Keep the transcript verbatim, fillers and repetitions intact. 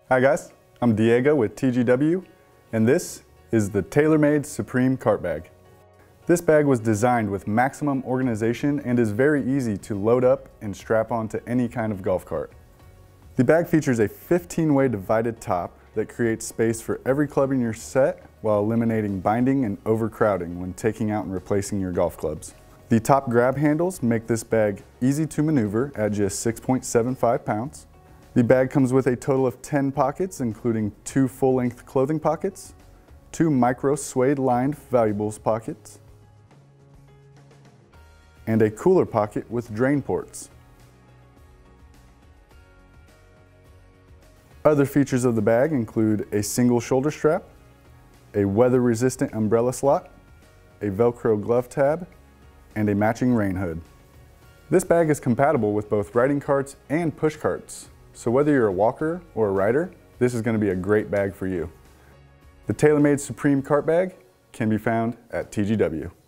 Hi guys, I'm Diego with T G W, and this is the TaylorMade Supreme Cart Bag. This bag was designed with maximum organization and is very easy to load up and strap onto any kind of golf cart. The bag features a fifteen way divided top that creates space for every club in your set while eliminating binding and overcrowding when taking out and replacing your golf clubs. The top grab handles make this bag easy to maneuver at just six point seven five pounds. The bag comes with a total of ten pockets, including two full-length clothing pockets, two micro suede-lined valuables pockets, and a cooler pocket with drain ports. Other features of the bag include a single shoulder strap, a weather-resistant umbrella slot, a Velcro glove tab, and a matching rain hood. This bag is compatible with both riding carts and push carts. So whether you're a walker or a rider, this is going to be a great bag for you. The TaylorMade Supreme Cart Bag can be found at T G W.